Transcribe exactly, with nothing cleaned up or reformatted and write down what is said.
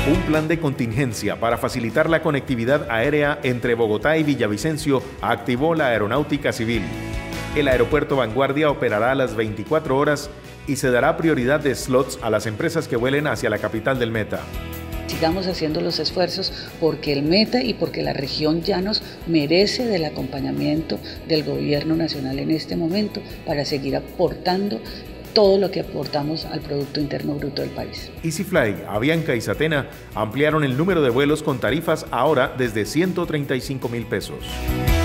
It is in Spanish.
Un plan de contingencia para facilitar la conectividad aérea entre Bogotá y Villavicencio activó la Aeronáutica Civil. El aeropuerto Vanguardia operará a las veinticuatro horas y se dará prioridad de slots a las empresas que vuelen hacia la capital del Meta. Sigamos haciendo los esfuerzos porque el Meta y porque la región Llanos merece del acompañamiento del gobierno nacional en este momento para seguir aportando todo lo que aportamos al Producto Interno Bruto del país. EasyFly, Avianca y Satena ampliaron el número de vuelos con tarifas ahora desde ciento treinta y cinco mil pesos.